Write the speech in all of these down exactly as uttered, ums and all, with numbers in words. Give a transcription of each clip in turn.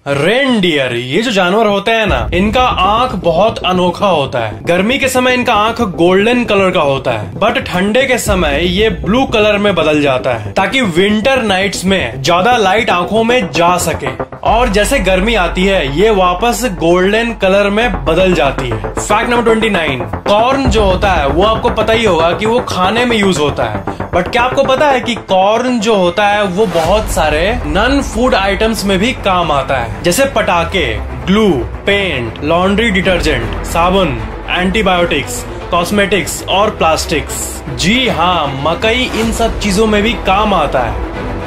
Reindeer, ये जो जानवर होते हैं ना, इनका आंख बहुत अनोखा होता है। गर्मी के समय इनका आंख गोल्डन कलर का होता है, बट ठंडे के समय ये ब्लू कलर में बदल जाता है ताकि विंटर नाइट्स में ज्यादा लाइट आंखों में जा सके। और जैसे गर्मी आती है ये वापस गोल्डन कलर में बदल जाती है। Fact number twenty nine, corn जो होता है वो आपको पता ही होगा कि वो खाने में यूज होता है, बट क्या आपको पता है कि कॉर्न जो होता है वो बहुत सारे नॉन फूड आइटम्स में भी काम आता है, जैसे पटाखे, ग्लू, पेंट, लॉन्ड्री डिटर्जेंट, साबुन, एंटीबायोटिक्स, कॉस्मेटिक्स और प्लास्टिक्स। जी हाँ, मकई इन सब चीजों में भी काम आता है।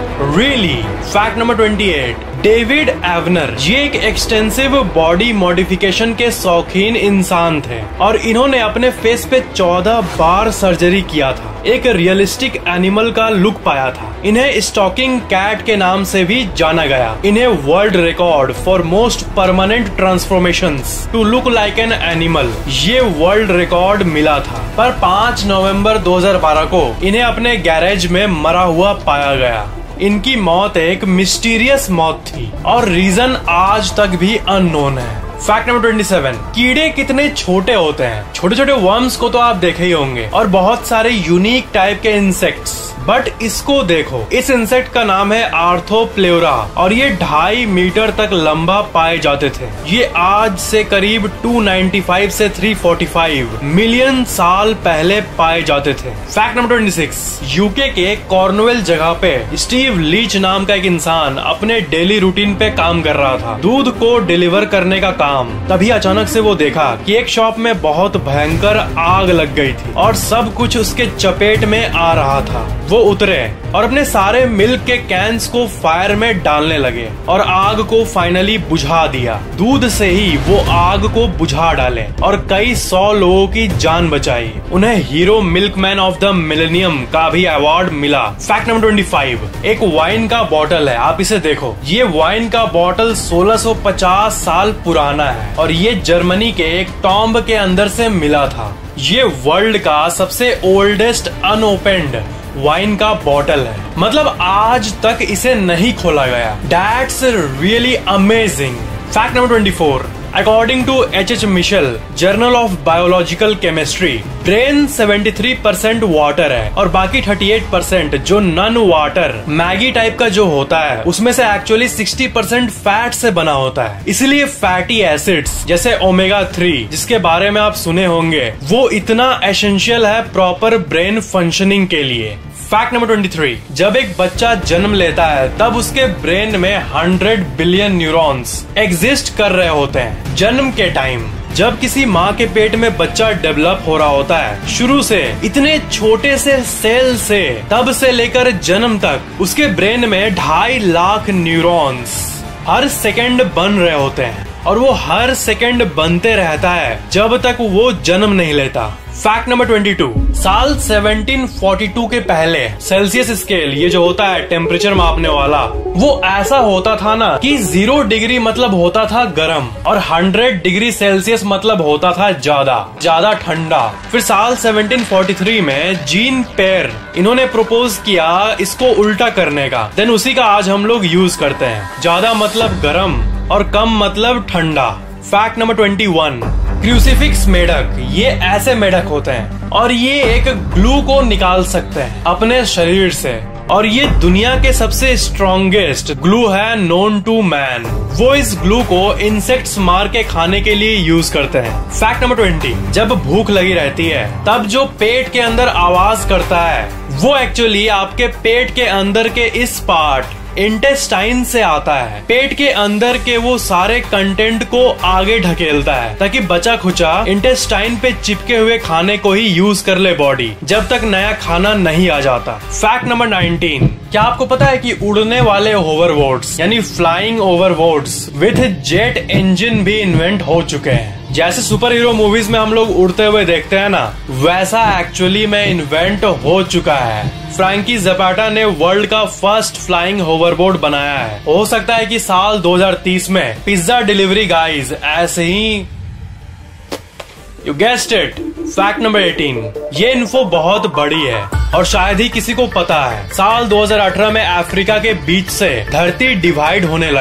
Really? Fact number twenty eight, David Avner ये एक एक्सटेंसिव बॉडी मॉडिफिकेशन के शौकीन इंसान थे और इन्होंने अपने फेस पे चौदह बार सर्जरी किया था, एक रियलिस्टिक एनिमल का लुक पाया था। इन्हें स्टॉकिंग कैट के नाम से भी जाना गया। इन्हें world record for most permanent transformations to look like an animal ये वर्ल्ड रिकॉर्ड मिला था, पर पाँच नवंबर दो हज़ार बारह को इन्हें अपने गैरेज में मरा हुआ पाया गया। इनकी मौत एक मिस्टीरियस मौत थी और रीजन आज तक भी अननोन है। फैक्ट नंबर ट्वेंटी सेवन, कीड़े कितने छोटे होते हैं। छोटे छोटे वर्म्स को तो आप देखे ही होंगे और बहुत सारे यूनिक टाइप के इंसेक्ट्स, बट इसको देखो, इस इंसेक्ट का नाम है आर्थोप्लेउरा और ये ढाई मीटर तक लंबा पाए जाते थे। ये आज से करीब दो सौ पचानवे से तीन सौ पैंतालीस मिलियन साल पहले पाए जाते थे। Fact number twenty six, UK के कॉर्नवेल जगह पे स्टीव लीच नाम का एक इंसान अपने डेली रूटीन पे काम कर रहा था, दूध को डिलीवर करने का काम। तभी अचानक से वो देखा कि एक शॉप में बहुत भयंकर आग लग गई थी और सब कुछ उसके चपेट में आ रहा था। वो उतरे और अपने सारे मिल्क के कैंस को फायर में डालने लगे और आग को फाइनली बुझा दिया। दूध से ही वो आग को बुझा डाले और कई सौ लोगों की जान बचाई। उन्हें hero milkman of the millennium का भी अवार्ड मिला। फैक्ट नंबर ट्वेंटी फाइव, एक वाइन का बॉटल है, आप इसे देखो। ये वाइन का बॉटल सोलह सौ पचास साल पुराना है और ये जर्मनी के एक टॉम्ब के अंदर से मिला था। ये वर्ल्ड का सबसे ओल्डेस्ट अनओपेंड वाइन का बॉटल है, मतलब आज तक इसे नहीं खोला गया। That's really amazing. Fact number twenty four, According to H H Mitchell, journal of biological chemistry, brain seventy three percent water है और बाकी थर्टी एट परसेंट जो नॉन वाटर मैगी टाइप का जो होता है उसमें से एक्चुअली सिक्सटी परसेंट फैट से बना होता है। इसलिए फैटी एसिड्स जैसे ओमेगा थ्री, जिसके बारे में आप सुने होंगे, वो इतना एसेंशियल है प्रॉपर ब्रेन फंक्शनिंग के लिए। फैक्ट नंबर ट्वेंटी थ्री, जब एक बच्चा जन्म लेता है तब उसके ब्रेन में हंड्रेड बिलियन न्यूरॉन्स एग्जिस्ट कर रहे होते हैं। जन्म के टाइम जब किसी माँ के पेट में बच्चा डेवलप हो रहा होता है, शुरू से इतने छोटे से सेल से तब से लेकर जन्म तक उसके ब्रेन में ढाई लाख न्यूरॉन्स हर सेकंड बन रहे होते हैं और वो हर सेकंड बनते रहता है जब तक वो जन्म नहीं लेता। फैक्ट नंबर ट्वेंटी टू, साल सेवनटीन फोर्टी टू के पहले सेल्सियस स्केल, ये जो होता है टेम्परेचर मापने वाला, वो ऐसा होता था ना कि जीरो डिग्री मतलब होता था गर्म और हंड्रेड डिग्री सेल्सियस मतलब होता था ज्यादा ज्यादा ठंडा। फिर साल सेवनटीन फोर्टी थ्री में जीन पेयर इन्होंने प्रपोज किया इसको उल्टा करने का, देन उसी का आज हम लोग यूज करते हैं। ज्यादा मतलब गर्म और कम मतलब ठंडा। Fact number twenty one, crucifix मेढक, ये ऐसे मेढक होते हैं और ये एक ग्लू को निकाल सकते हैं अपने शरीर से और ये दुनिया के सबसे स्ट्रॉन्गेस्ट ग्लू है नोन टू मैन। वो इस ग्लू को इंसेक्ट्स मार के खाने के लिए यूज करते हैं। फैक्ट नंबर ट्वेंटी, जब भूख लगी रहती है तब जो पेट के अंदर आवाज करता है वो एक्चुअली आपके पेट के अंदर के इस पार्ट इंटेस्टाइन से आता है। पेट के अंदर के वो सारे कंटेंट को आगे ढकेलता है ताकि बचा खुचा इंटेस्टाइन पे चिपके हुए खाने को ही यूज कर ले बॉडी, जब तक नया खाना नहीं आ जाता। फैक्ट नंबर नाइनटीन, क्या आपको पता है कि उड़ने वाले होवरबोर्ड्स यानी flying hoverboards with jet engine भी इन्वेंट हो चुके हैं। जैसे सुपर हीरो मूवीज में हम लोग उड़ते हुए देखते हैं ना, वैसा एक्चुअली में इन्वेंट हो चुका है। फ्रैंकी ज़ैपाटा ने वर्ल्ड का फर्स्ट फ्लाइंग होवरबोर्ड बनाया है। हो सकता है कि साल दो हज़ार तीस में पिज्जा डिलीवरी गाइज ऐसे ही, you guessed it. Fact number eighteen, ये इन्फो बहुत बड़ी है और शायद ही किसी को पता है। साल दो हज़ार अठारह में अफ्रीका के बीच से धरती डिवाइड होने लगा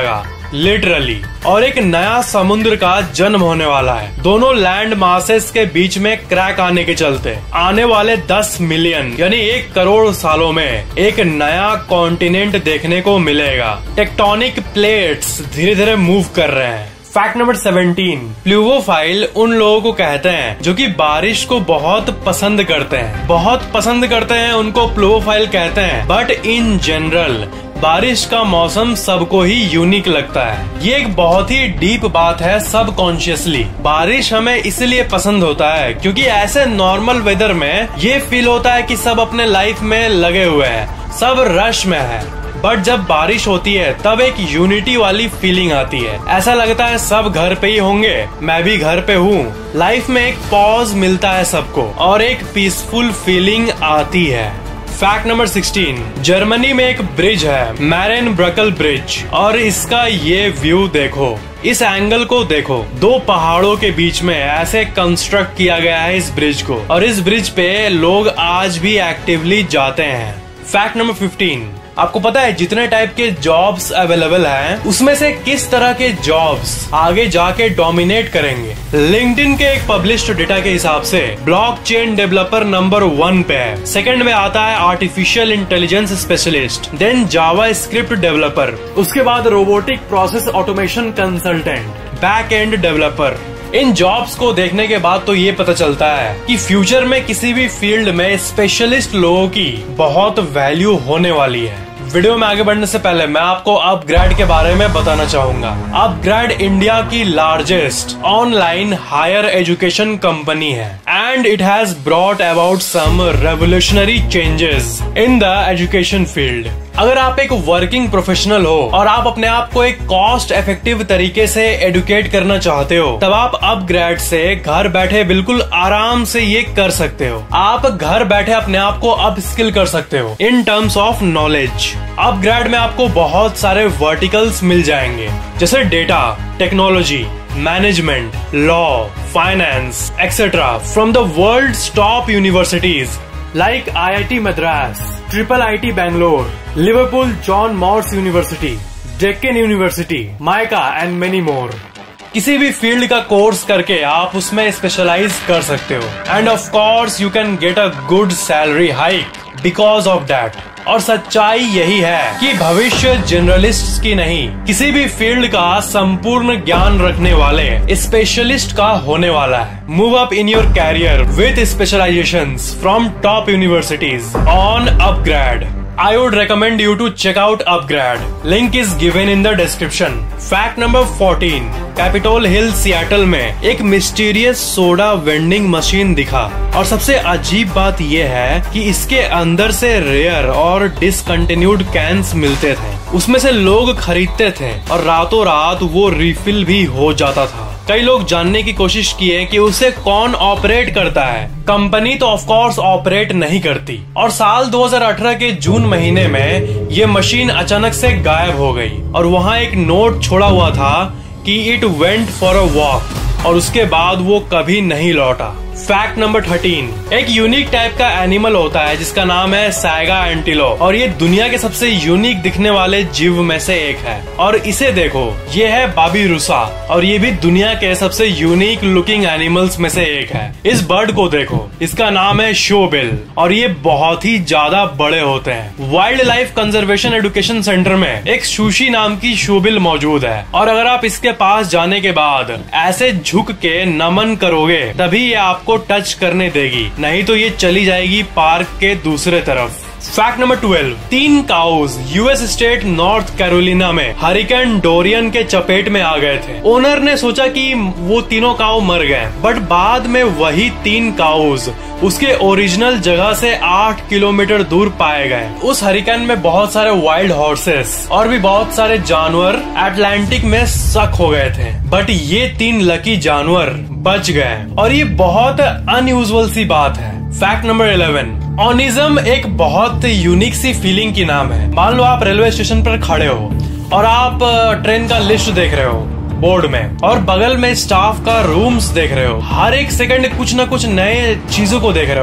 लिटरली, और एक नया समुद्र का जन्म होने वाला है। दोनों लैंड मासेस के बीच में क्रैक आने के चलते आने वाले दस मिलियन यानी एक करोड़ सालों में एक नया कॉन्टिनेंट देखने को मिलेगा। टेक्टोनिक प्लेट्स धीरे धीरे मूव कर रहे हैं। फैक्ट नंबर सेवनटीन, प्लूवोफाइल उन लोगों को कहते हैं जो कि बारिश को बहुत पसंद करते हैं। बहुत पसंद करते हैं उनको प्लूवोफाइल कहते हैं। बट इन जनरल बारिश का मौसम सबको ही यूनिक लगता है। ये एक बहुत ही डीप बात है सबकॉन्शियसली। बारिश हमें इसलिए पसंद होता है क्योंकि ऐसे नॉर्मल वेदर में ये फील होता है कि सब अपने लाइफ में लगे हुए हैं, सब रश में है। बट जब बारिश होती है तब एक यूनिटी वाली फीलिंग आती है। ऐसा लगता है सब घर पे ही होंगे, मैं भी घर पे हूँ। लाइफ में एक पॉज मिलता है सबको और एक पीसफुल फीलिंग आती है। फैक्ट नंबर सिक्सटीन, जर्मनी में एक ब्रिज है, मैरेनब्रकल ब्रिज, और इसका ये व्यू देखो, इस एंगल को देखो। दो पहाड़ों के बीच में ऐसे कंस्ट्रक्ट किया गया है इस ब्रिज को, और इस ब्रिज पे लोग आज भी एक्टिवली जाते हैं। फैक्ट नंबर फिफ्टीन, आपको पता है जितने टाइप के जॉब्स अवेलेबल हैं, उसमें से किस तरह के जॉब्स आगे जाके डोमिनेट करेंगे? लिंक्डइन के एक पब्लिश्ड डेटा के हिसाब से ब्लॉकचेन डेवलपर नंबर वन पे है। सेकंड में आता है artificial intelligence specialist, then JavaScript developer, उसके बाद robotic process automation consultant, back end developer. इन जॉब्स को देखने के बाद तो ये पता चलता है कि फ्यूचर में किसी भी फील्ड में स्पेशलिस्ट लोगों की बहुत वैल्यू होने वाली है। वीडियो में आगे बढ़ने से पहले मैं आपको अपग्रेड के बारे में बताना चाहूंगा। अपग्रेड इंडिया की largest online higher education company है and it has brought about some revolutionary changes in the education field. अगर आप एक वर्किंग प्रोफेशनल हो और आप अपने आप को एक कॉस्ट इफेक्टिव तरीके से एडुकेट करना चाहते हो, तब आप अपग्रेड से घर बैठे बिल्कुल आराम से ये कर सकते हो। आप घर बैठे अपने आप को अप स्किल कर सकते हो in terms of knowledge. UpGrad में आपको बहुत सारे वर्टिकल्स मिल जाएंगे, जैसे data, technology, management, law, finance etcetera from the world's top universities like I I T Madras, Triple I T Bangalore, Liverpool John Moores University, Deccan University, Mica and many more। किसी भी field का course करके आप उसमें specialise कर सकते हो and of course you can get a good salary hike because of that. और सच्चाई यही है कि भविष्य जनरलिस्ट की नहीं, किसी भी फील्ड का संपूर्ण ज्ञान रखने वाले स्पेशलिस्ट का होने वाला है। Move up in your career with specializations from top universities on upGrad. I would recommend you to check out Upgrad. Link is given in the description. Fact number fourteen. Capitol Hill Seattle में एक mysterious soda vending machine दिखा, और सबसे अजीब बात यह है कि इसके अंदर से रेयर और डिसकंटिन्यूड कैंस मिलते थे। उसमें से लोग खरीदते थे और रातों रात वो रिफिल भी हो जाता था। कई लोग जानने की कोशिश किए कि उसे कौन ऑपरेट करता है। कंपनी तो ऑफ कोर्स ऑपरेट नहीं करती, और साल दो हज़ार अठारह के जून महीने में ये मशीन अचानक से गायब हो गई, और वहाँ एक नोट छोड़ा हुआ था कि it went for a walk, और उसके बाद वो कभी नहीं लौटा। फैक्ट नंबर थर्टीन, एक यूनिक टाइप का एनिमल होता है जिसका नाम है साइगा एंटीलोप, और ये दुनिया के सबसे यूनिक दिखने वाले जीव में से एक है। और इसे देखो, ये है बाबिरुसा, और ये भी दुनिया के सबसे यूनिक लुकिंग एनिमल्स में से एक है। इस बर्ड को देखो, इसका नाम है शोबिल, और ये बहुत ही ज्यादा बड़े होते हैं। Wildlife conservation education centre में एक सुशी नाम की शोबिल मौजूद है, और अगर आप इसके पास जाने के बाद ऐसे झुक के नमन करोगे तभी ये आपको टच करने देगी, नहीं तो ये चली जाएगी पार्क के दूसरे तरफ। फैक्ट नंबर ट्वेल्व, तीन cows US state North Carolina में हरिकेन डोरियन के चपेट में आ गए थे। ओनर ने सोचा कि वो तीनों काऊ मर गए, बट बाद में वही तीन काउज उसके ओरिजिनल जगह से आठ किलोमीटर दूर पाए गए। उस हरिकेन में बहुत सारे वाइल्ड हॉर्सेस और भी बहुत सारे जानवर अटलांटिक में सक हो गए थे, बट ये तीन लकी जानवर बच गए, और ये बहुत अनयूजुअल सी बात है। फैक्ट नंबर इलेवन, ऑनिज्म एक बहुत यूनिक सी फीलिंग की नाम है। मान लो आप रेलवे स्टेशन पर खड़े हो और आप ट्रेन का लिस्ट देख रहे हो बोर्ड में, और बगल में स्टाफ का रूम्स देख रहे हो। हर एक सेकंड कुछ ना कुछ नए चीजों को देख रहे हो आप,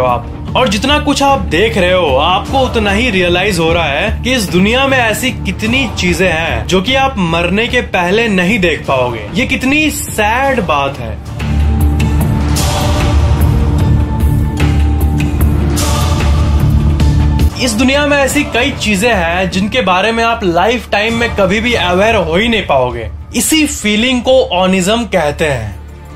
और जितना कुछ आप देख रहे हो आपको उतना ही रियलाइज हो रहा है कि इस दुनिया में ऐसी कितनी चीजें हैं जो कि आप मरने के पहले नहीं देख पाओगे। ये कितनी सैड बात है। इस दुनिया में ऐसी कई चीजें हैं जिनके बारे में आप लाइफ टाइम में कभी भी अवेयर हो ही नहीं पाओगे। इसी फीलिंग को ऑनिज्म कहते हैं।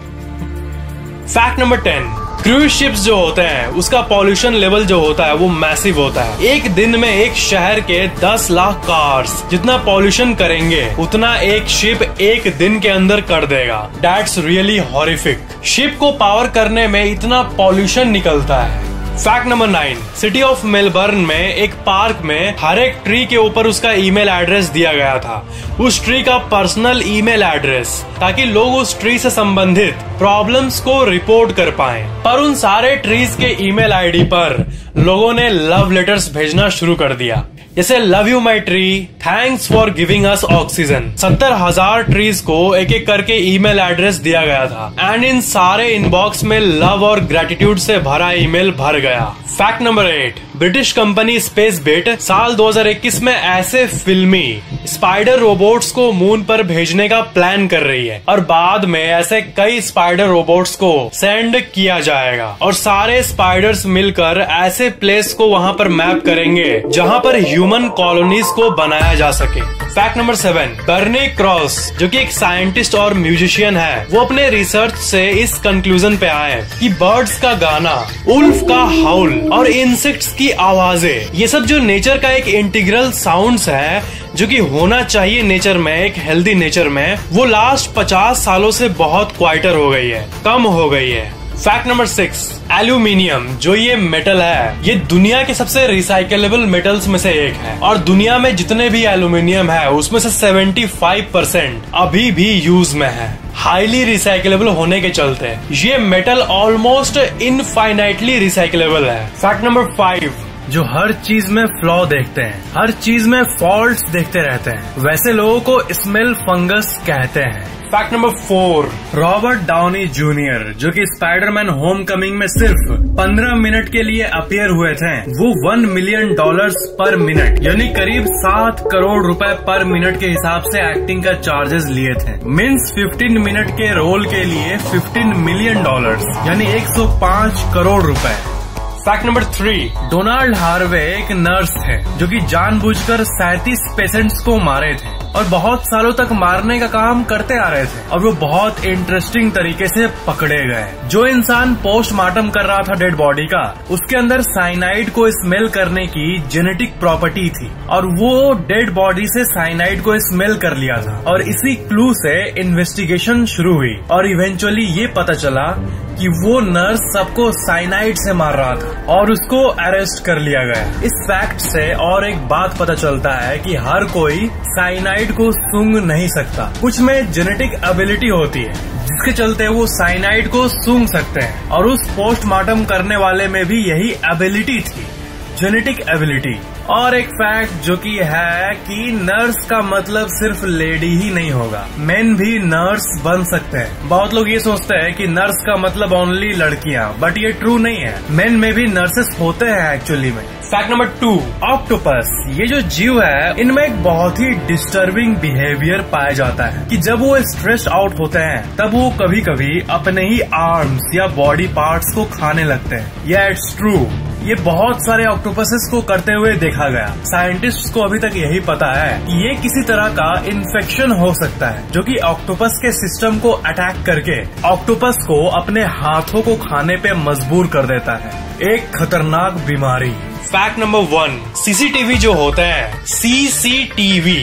Fact number ten, cruise ships जो होते हैं उसका पॉल्यूशन लेवल जो होता है वो मैसिव होता है। एक दिन में एक शहर के दस लाख कार्स जितना पॉल्यूशन करेंगे उतना एक शिप एक दिन के अंदर कर देगा। That's really horrific. शिप को पावर करने में इतना पॉल्यूशन निकलता है। Fact number nine, city of Melbourne में एक पार्क में हर एक ट्री के ऊपर उसका ईमेल एड्रेस दिया गया था, उस ट्री का पर्सनल ईमेल एड्रेस, ताकि लोग उस ट्री से संबंधित प्रॉब्लम्स को रिपोर्ट कर पाएं। पर उन सारे ट्रीज के ईमेल आईडी पर लोगों ने लव लेटर्स भेजना शुरू कर दिया, जैसे love you my tree, thanks for giving us oxygen. सत्तर हजार ट्रीज को एक एक करके ईमेल एड्रेस दिया गया था एंड इन सारे इनबॉक्स में लव और ग्रेटिट्यूड से भरा ईमेल भर गया। Fact number eight, British company Spacebit साल दो हज़ार इक्कीस में ऐसे फिल्मी स्पाइडर रोबोट्स को मून पर भेजने का प्लान कर रही है और बाद में ऐसे कई स्पाइडर रोबोट्स को सेंड किया जाएगा और सारे स्पाइडर्स मिलकर ऐसे प्लेस को वहां पर मैप करेंगे जहां पर ह्यूमन कॉलोनीज को बनाया जा सके। Fact number seven, Bernie Cross जो कि एक साइंटिस्ट और म्यूजिशियन है, वो अपने रिसर्च से इस कंक्लूजन पे आए कि बर्ड्स का गाना, उल्फ का हाउल और इंसेक्ट्स की आवाजें, ये सब जो नेचर का एक इंटीग्रल साउंड्स है जो कि होना चाहिए नेचर में, एक हेल्दी नेचर में, वो लास्ट पचास सालों से बहुत क्वाइटर हो गई है, कम हो गई है। फैक्ट नंबर सिक्स, एल्यूमिनियम जो ये मेटल है ये दुनिया के सबसे रिसाइकलेबल मेटल्स में से एक है और दुनिया में जितने भी एल्यूमिनियम है उसमें से पचहत्तर परसेंट अभी भी यूज में है, हाईली रिसाइकलेबल होने के चलते। ये मेटल ऑलमोस्ट इनफाइनाइटली रिसाइकलेबल है। फैक्ट नंबर फाइव, जो हर चीज में फ्लॉ देखते हैं, हर चीज में फॉल्ट्स देखते रहते हैं, वैसे लोगों को स्मेल फंगस कहते हैं। Fact number four, Robert Downey Junior जो कि स्पाइडरमैन होम कमिंग में सिर्फ पंद्रह मिनट के लिए अपीयर हुए थे, वो one million dollars per minute यानी करीब सात करोड़ रुपए पर मिनट के हिसाब से एक्टिंग का चार्जेस लिए थे। मीन्स पंद्रह मिनट के रोल के लिए पंद्रह मिलियन डॉलर्स यानी एक सौ पाँच करोड़ रुपए। Fact number three, Donald Harvey एक नर्स है जो कि जानबूझकर सैंतीस पेशेंट्स को मारे थे और बहुत सालों तक मारने का काम करते आ रहे थे और वो बहुत इंटरेस्टिंग तरीके से पकड़े गए। जो इंसान पोस्टमार्टम कर रहा था डेड बॉडी का, उसके अंदर साइनाइड को स्मेल करने की जेनेटिक प्रॉपर्टी थी और वो डेड बॉडी से साइनाइड को स्मेल कर लिया था और इसी क्लू से इन्वेस्टिगेशन शुरू हुई और इवेंचुअली ये पता चला कि वो नर्स सबको साइनाइड से मार रहा था और उसको अरेस्ट कर लिया गया। इस फैक्ट से और एक बात पता चलता है कि हर कोई साइनाइड को सूंघ नहीं सकता, कुछ में जेनेटिक एबिलिटी होती है जिसके चलते वो साइनाइड को सूंघ सकते हैं और उस पोस्टमार्टम करने वाले में भी यही एबिलिटी थी, जेनेटिक एबिलिटी। और एक फैक्ट जो कि है कि नर्स का मतलब सिर्फ लेडी ही नहीं होगा, मेन भी नर्स बन सकते हैं। बहुत लोग ये सोचते हैं कि नर्स का मतलब ओनली लड़कियां, बट ये ट्रू नहीं है, मेन में भी नर्सेस होते हैं एक्चुअली में। फैक्ट नंबर टू, ऑक्टोपस ये जो जीव है इनमें एक बहुत ही डिस्टर्बिंग बिहेवियर पाया जाता है कि जब वो स्ट्रेस्ड आउट होते हैं तब वो कभी कभी अपने ही आर्म्स या बॉडी पार्ट्स को खाने लगते हैं। या इट्स ट्रू, ये बहुत सारे ऑक्टोपसेस को करते हुए देखा गया। साइंटिस्ट्स को अभी तक यही पता है कि ये किसी तरह का इन्फेक्शन हो सकता है जो कि ऑक्टोपस के सिस्टम को अटैक करके ऑक्टोपस को अपने हाथों को खाने पे मजबूर कर देता है, एक खतरनाक बीमारी। फैक्ट नंबर वन, सीसीटीवी जो होता है, सीसीटीवी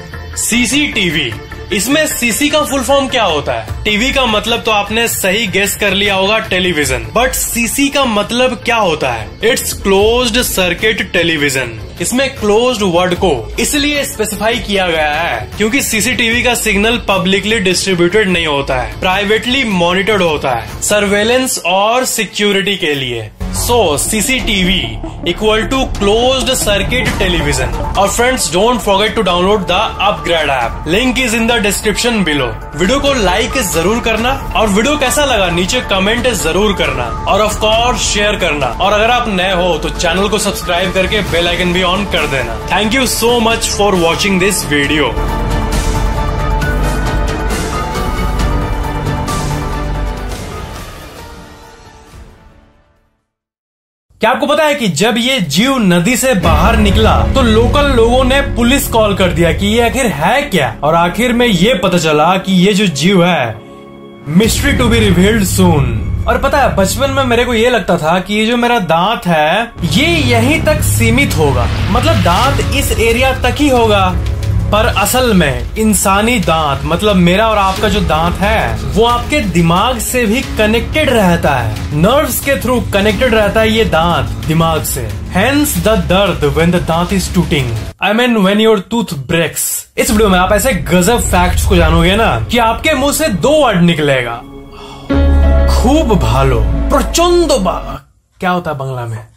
सीसीटीवी इसमें सीसी का फुल फॉर्म क्या होता है? टीवी का मतलब तो आपने सही गेस कर लिया होगा, टेलीविजन। बट सीसी का मतलब क्या होता है? It's closed circuit television. इसमें क्लोज्ड वर्ड को इसलिए स्पेसिफाई किया गया है क्योंकि सीसीटीवी का सिग्नल पब्लिकली डिस्ट्रीब्यूटेड नहीं होता है, प्राइवेटली मॉनिटर्ड होता है सर्वेलेंस और सिक्योरिटी के लिए। So CCTV equal to closed circuit television. और friends, don't forget to download the upgrade app, link is in the description below. Video को लाइक जरूर करना और वीडियो कैसा लगा नीचे कमेंट जरूर करना और ऑफ कोर्स शेयर करना। और अगर आप नए हो तो चैनल को सब्सक्राइब करके बेल आइकन भी ऑन कर देना। Thank you so much for watching this video. क्या आपको पता है कि जब ये जीव नदी से बाहर निकला तो लोकल लोगों ने पुलिस कॉल कर दिया कि ये आखिर है क्या, और आखिर में ये पता चला कि ये जो जीव है mystery to be revealed soon. और पता है, बचपन में मेरे को ये लगता था कि ये जो मेरा दांत है ये यहीं तक सीमित होगा, मतलब दांत इस एरिया तक ही होगा। पर असल में इंसानी दांत, मतलब मेरा और आपका जो दांत है वो आपके दिमाग से भी कनेक्टेड रहता है, नर्व्स के थ्रू कनेक्टेड रहता है ये दांत दिमाग से। Hence the dard when the dant is टूटिंग, I mean when your tooth breaks. इस वीडियो में आप ऐसे गजब फैक्ट्स को जानोगे ना कि आपके मुंह से दो वर्ड निकलेगा, खूब भालो, प्रचंड भालो। क्या होता है बांग्ला में?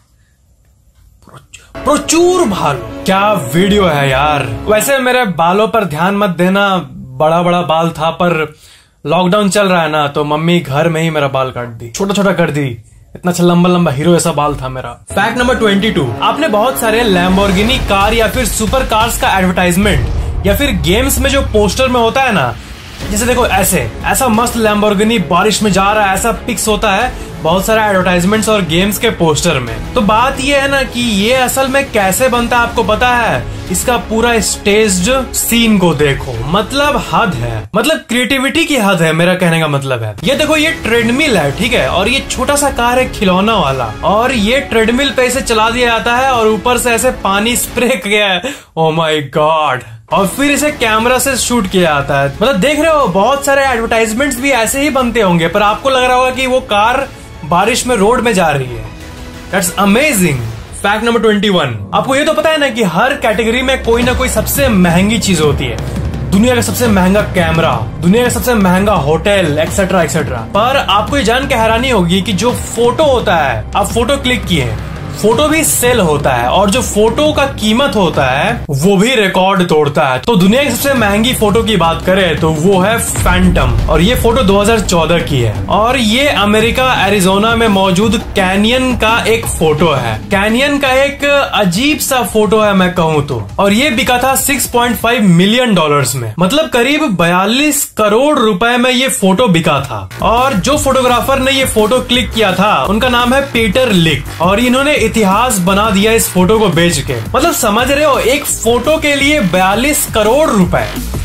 प्रचुर भालो। क्या वीडियो है यार। वैसे मेरे बालों पर ध्यान मत देना, बड़ा बड़ा बाल था, पर लॉकडाउन चल रहा है ना तो मम्मी घर में ही मेरा बाल काट दी, छोटा छोटा कर दी। इतना अच्छा लंबा लंबा हीरो ऐसा बाल था मेरा। फैक्ट नंबर ट्वेंटी टू, आपने बहुत सारे लैम्बोर्गिनी कार या फिर सुपर कार्स का एडवर्टाइजमेंट या फिर गेम्स में जो पोस्टर में होता है ना, जैसे देखो ऐसे ऐसा मस्त लैम्बोर्गिनी बारिश में जा रहा है, ऐसा पिक्स होता है बहुत सारे एडवर्टाइजमेंट्स और गेम्स के पोस्टर में। तो बात ये है ना कि ये असल में कैसे बनता है आपको पता है? इसका पूरा स्टेज्ड सीन को देखो, मतलब हद है, मतलब क्रिएटिविटी की हद है, मेरा कहने का मतलब है। ये देखो, ये ट्रेडमिल है, ठीक है, और ये छोटा सा कार है खिलौना वाला, और ये ट्रेडमिल पे इसे चला दिया जाता है और ऊपर से ऐसे पानी स्प्रे किया है। Oh my God. और फिर इसे कैमरा से शूट किया जाता है। मतलब देख रहे हो, बहुत सारे एडवर्टाइजमेंट्स भी ऐसे ही बनते होंगे, पर आपको लग रहा होगा कि वो कार बारिश में रोड में जा रही है। That's amazing. Fact number twenty one, आपको ये तो पता है ना कि हर कैटेगरी में कोई ना कोई सबसे महंगी चीज होती है। दुनिया का सबसे महंगा कैमरा, दुनिया का सबसे महंगा होटल, एक्सेट्रा एक्सेट्रा। पर आपको ये जान के हैरानी होगी कि जो फोटो होता है, आप फोटो क्लिक किए, फोटो भी सेल होता है, और जो फोटो का कीमत होता है वो भी रिकॉर्ड तोड़ता है। तो दुनिया की सबसे महंगी फोटो की बात करें तो वो है फैंटम, और ये फोटो दो हज़ार चौदह की है, और ये अमेरिका एरिजोना में मौजूद कैनियन का एक फोटो है। कैनियन का एक अजीब सा फोटो है मैं कहूँ तो, और ये बिका था six point five million dollars में, मतलब करीब बयालीस करोड़ रुपए में ये फोटो बिका था। और जो फोटोग्राफर ने ये फोटो क्लिक किया था उनका नाम है पीटर लिक, और इन्होंने इतिहास बना दिया इस फोटो को बेच के। मतलब समझ रहे हो, एक फोटो के लिए बयालीस करोड़ रुपए,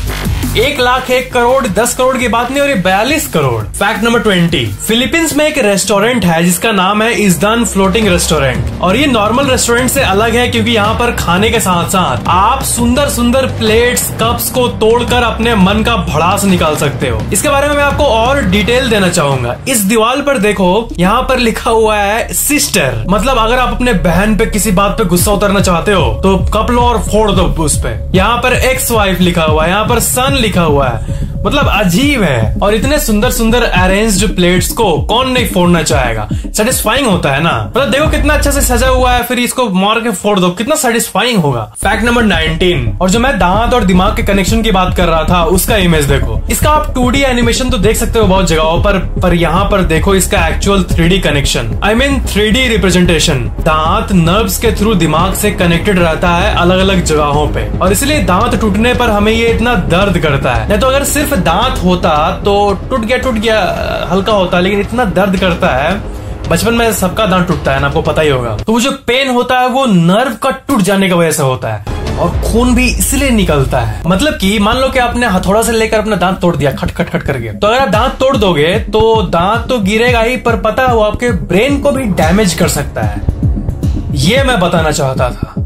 एक लाख एक करोड़ दस करोड़ की बात नहीं हो रही, बयालीस करोड़। फैक्ट नंबर ट्वेंटी, फिलीपींस में एक रेस्टोरेंट है जिसका नाम है इज़दान फ्लोटिंग रेस्टोरेंट, और ये नॉर्मल रेस्टोरेंट से अलग है क्योंकि यहाँ पर खाने के साथ साथ आप सुंदर सुंदर प्लेट्स कप्स को तोड़कर अपने मन का भड़ास निकाल सकते हो। इसके बारे में मैं आपको और डिटेल देना चाहूंगा। इस दीवार पर देखो, यहाँ पर लिखा हुआ है सिस्टर, मतलब अगर आप अपने बहन पे किसी बात पे गुस्सा उतरना चाहते हो तो कप लो और फोड़ दो उस पे। यहाँ पर एक्स वाइफ लिखा हुआ है, यहाँ पर सन लिखा हुआ है, मतलब अजीब है। और इतने सुंदर सुंदर अरेंज्ड प्लेट्स को कौन नहीं फोड़ना चाहेगा, सेटिस्फाइंग होता है ना। मतलब देखो कितना अच्छा से सजा हुआ है, फिर इसको मार के फोड़ दो, कितना सेटिस्फाइंग होगा। फैक्ट नंबर नाइनटीन, और जो मैं दांत और दिमाग के कनेक्शन की बात कर रहा था उसका इमेज देखो। इसका आप टू डी एनिमेशन तो देख सकते हो बहुत जगहों पर, पर यहाँ पर देखो इसका actual three D connection, I mean three D representation. दांत नर्व्स के थ्रू दिमाग से कनेक्टेड रहता है अलग अलग जगहों पे, और इसलिए दांत टूटने पर हमें ये इतना दर्द करता है। नहीं तो अगर सिर्फ दांत होता तो टूट गया टूट गया हल्का होता, लेकिन इतना दर्द करता है। बचपन में सबका दांत टूटता है ना, आपको पता ही होगा। तो वो जो पेन होता है वो नर्व का टूट जाने की वजह से होता है, और खून भी इसलिए निकलता है। मतलब कि मान लो कि आपने हथौड़ा से लेकर अपना दांत तोड़ दिया खट खट खट करके, तो अगर आप दांत तोड़ दोगे तो दांत तो गिरेगा ही, पर पता है वो आपके ब्रेन को भी डैमेज कर सकता है। ये मैं बताना चाहता था।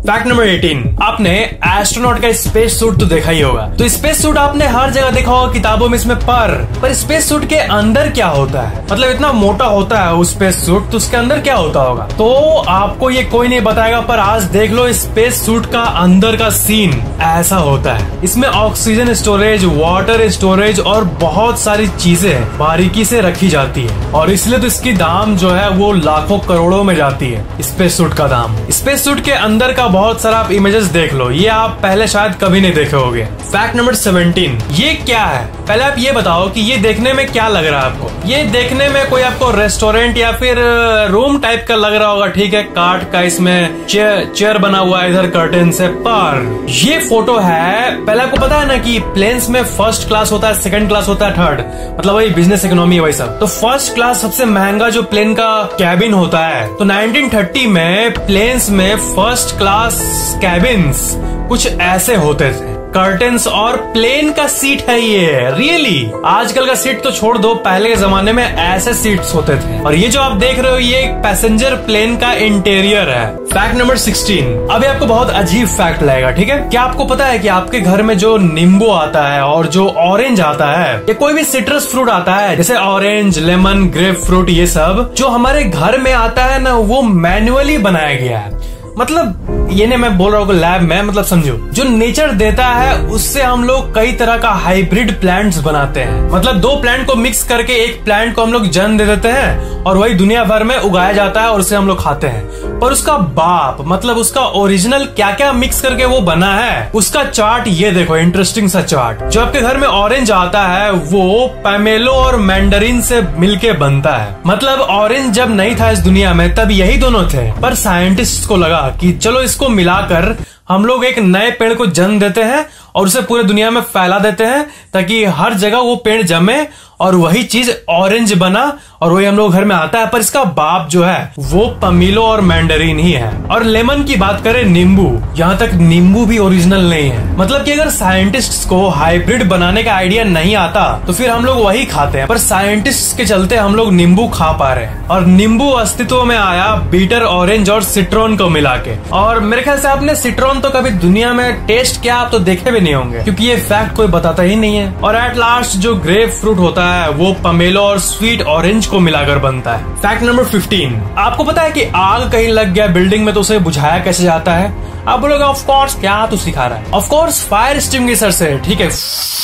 फैक्ट नंबर अठारह, आपने एस्ट्रोनॉट का स्पेस सूट तो देखा ही होगा। तो स्पेस सूट आपने हर जगह देखा होगा, किताबों में इसमें, पर पर स्पेस सूट के अंदर क्या होता है, मतलब इतना मोटा होता है वो स्पेस सूट, तो उसके अंदर क्या होता होगा, तो आपको ये कोई नहीं बताएगा। पर आज देख लो स्पेस सूट का अंदर का सीन ऐसा होता है। इसमें ऑक्सीजन स्टोरेज, वाटर स्टोरेज और बहुत सारी चीजें बारीकी से रखी जाती है, और इसलिए तो इसकी दाम जो है वो लाखों करोड़ों में जाती है, स्पेस सूट का दाम। स्पेस सूट के अंदर का बहुत सारा आप इमेजेस देख लो, ये आप पहले शायद कभी नहीं देखे होंगे। फैक्ट नंबर सत्रह, ये क्या है, पहले आप ये बताओ कि ये देखने में क्या लग रहा है आपको। ये देखने में कोई आपको रेस्टोरेंट या फिर रूम टाइप का लग रहा होगा, ठीक है, काठ का इसमें चेयर चेयर बना हुआ है इधर कर्टेन से, पर ये फोटो है, पहले आपको पता है ना कि प्लेन्स में फर्स्ट क्लास होता है, सेकंड क्लास होता है, थर्ड, मतलब वही बिजनेस इकोनॉमी है वही सब। तो फर्स्ट क्लास सबसे महंगा जो प्लेन का कैबिन होता है, तो नाइनटीन थर्टी में प्लेन्स में फर्स्ट क्लास कैबिन्स कुछ ऐसे होते थे, कर्टेन्स और प्लेन का सीट है ये, रियली। आजकल का सीट तो छोड़ दो, पहले के जमाने में ऐसे सीट्स होते थे। और ये जो आप देख रहे हो ये एक पैसेंजर प्लेन का इंटीरियर है। फैक्ट नंबर सोलह, अभी आपको बहुत अजीब फैक्ट लगेगा, ठीक है। क्या आपको पता है कि आपके घर में जो नींबू आता है और जो ऑरेंज आता है, या कोई भी सिट्रस फ्रूट आता है, जैसे ऑरेंज, लेमन, ग्रेप फ्रूट, ये सब जो हमारे घर में आता है ना, वो मैन्युअली बनाया गया है। मतलब ये नहीं मैं बोल रहा हूँ लैब में, मतलब समझो, जो नेचर देता है उससे हम लोग कई तरह का हाइब्रिड प्लांट्स बनाते हैं। मतलब दो प्लांट को मिक्स करके एक प्लांट को हम लोग जन्म दे देते हैं, और वही दुनिया भर में उगाया जाता है और उसे हम लोग खाते हैं। पर उसका बाप, मतलब उसका ओरिजिनल क्या क्या मिक्स करके वो बना है, उसका चार्ट ये देखो, इंटरेस्टिंग सा चार्ट। जो आपके घर में ऑरेंज आता है वो पैमेलो और मैंडरिन से मिलके बनता है। मतलब ऑरेंज जब नहीं था इस दुनिया में तब यही दोनों थे, पर साइंटिस्ट को लगा कि चलो इसको मिलाकर हम लोग एक नए पेड़ को जन्म देते हैं और उसे पूरे दुनिया में फैला देते हैं, ताकि हर जगह वो पेड़ जमे, और वही चीज ऑरेंज बना और वही हम लोग घर में आता है। पर इसका बाप जो है वो पमीलो और मैंडरीन ही है। और लेमन की बात करें, नींबू, यहाँ तक नींबू भी ओरिजिनल नहीं है। मतलब कि अगर साइंटिस्ट्स को हाइब्रिड बनाने का आइडिया नहीं आता तो फिर हम लोग वही खाते हैं, पर साइंटिस्ट्स के चलते हम लोग नींबू खा पा रहे हैं। और नींबू अस्तित्व में आया बीटर ऑरेंज और सिट्रॉन को मिला के। और मेरे ख्याल से आपने सिट्रॉन तो कभी दुनिया में टेस्ट किया आप तो देखे भी नहीं होंगे, क्योंकि ये फैक्ट कोई बताता ही नहीं है। और एट लास्ट जो ग्रेप फ्रूट होता है वो पमेलो और स्वीट ऑरेंज को मिलाकर बनता है। फैक्ट नंबर पंद्रह, आपको पता है कि आग कहीं लग गया बिल्डिंग में तो उसे बुझाया कैसे जाता है? आप बोलोगे ऑफ कोर्स, क्या तू सिखा रहा है? ऑफ कोर्स फायर एक्सटिंग्विशर से, ठीक है।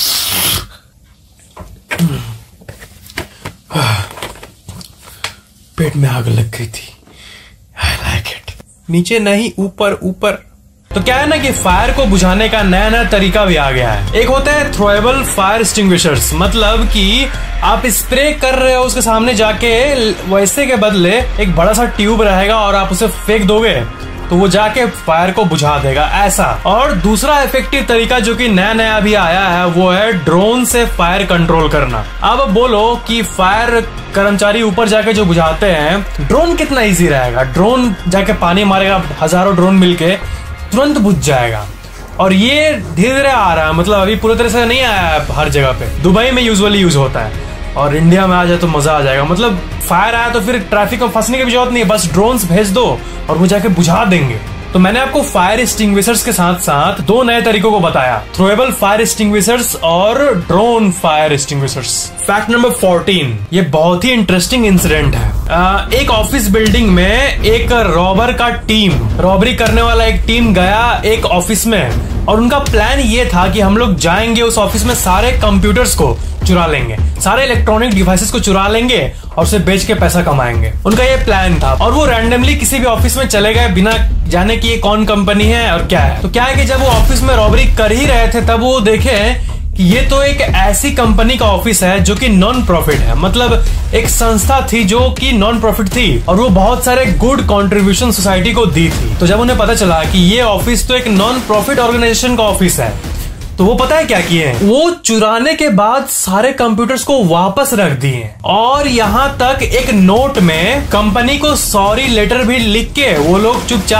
पेट में आग लग गई थी, आई लाइक इट। नीचे नहीं, ऊपर ऊपर। तो क्या है ना कि फायर को बुझाने का नया नया तरीका भी आ गया है। एक होता है थ्रोएबल फायर एक्सटिंग्विशर्स, मतलब कि आप स्प्रे कर रहे हो उसके सामने जाके, वैसे के बदले एक बड़ा सा ट्यूब रहेगा और आप उसे फेंक दोगे तो वो जाके फायर को बुझा देगा, ऐसा। और दूसरा इफेक्टिव तरीका जो कि नया नया भी आया है वो है ड्रोन से फायर कंट्रोल करना। अब बोलो कि फायर कर्मचारी ऊपर जाके जो बुझाते हैं, ड्रोन कितना इजी रहेगा? ड्रोन जाके पानी मारेगा, हजारों ड्रोन मिलके तुरंत बुझ जाएगा। और ये धीरे धीरे आ रहा है, मतलब अभी पूरी तरह से नहीं आया है हर जगह पे। दुबई में यूजुअली यूज होता है और इंडिया में आ जाए तो मजा आ जाएगा। मतलब फायर आया तो फिर ट्रैफिक में फंसने की भी जरूरत नहीं है, बस ड्रोन्स भेज दो और वो जाके बुझा देंगे। तो मैंने आपको फायर एक्सटिंग्विशर्स के साथ साथ दो नए तरीकों को बताया, थ्रोएबल फायर एक्सटिंग्विशर्स और drone fire extinguishers. Fact number चौदह, ये बहुत ही इंटरेस्टिंग इंसिडेंट है। आ, एक ऑफिस बिल्डिंग में एक रॉबर का टीम, रॉबरी करने वाला एक टीम गया एक ऑफिस में, और उनका प्लान ये था कि हम लोग जाएंगे उस ऑफिस में, सारे कंप्यूटर्स को चुरा लेंगे, सारे इलेक्ट्रॉनिक डिवाइसेस को चुरा लेंगे और उसे बेच के पैसा कमाएंगे। उनका ये प्लान था। और वो रैंडमली किसी भी ऑफिस में चले गए बिना जाने कि ये कौन कंपनी है और क्या है। तो क्या है कि जब वो ऑफिस में रॉबरी कर ही रहे थे तब वो देखे कि ये तो एक ऐसी कंपनी का ऑफिस है जो कि नॉन प्रॉफिट है, मतलब एक संस्था थी जो कि नॉन प्रॉफिट थी और वो बहुत सारे गुड कंट्रीब्यूशन सोसाइटी को दी थी। तो जब उन्हें पता चला कि ये ऑफिस तो एक नॉन प्रॉफिट ऑर्गेनाइजेशन का ऑफिस है, तो वो पता है क्या किए हैं? वो चुराने के बाद सारे कंप्यूटर्स को वापस रख दिए और यहाँ तक एक नोट में कंपनी को सॉरी लेटर भी लिख के वो लोग चुपचाप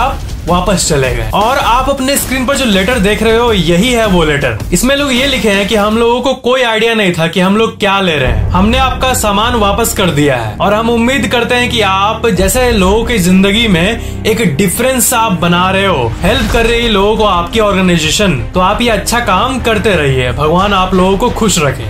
वापस चले गए। और आप अपने स्क्रीन पर जो लेटर देख रहे हो यही है वो लेटर। इसमें लोग ये लिखे हैं कि हम लोगों को कोई आइडिया नहीं था कि हम लोग क्या ले रहे हैं, हमने आपका सामान वापस कर दिया है और हम उम्मीद करते हैं कि आप जैसे लोगों की जिंदगी में एक डिफरेंस आप बना रहे हो, हेल्प कर रही है लोगों को आपकी ऑर्गेनाइजेशन, तो आप ये अच्छा काम करते रहिए, भगवान आप लोगों को खुश रखे।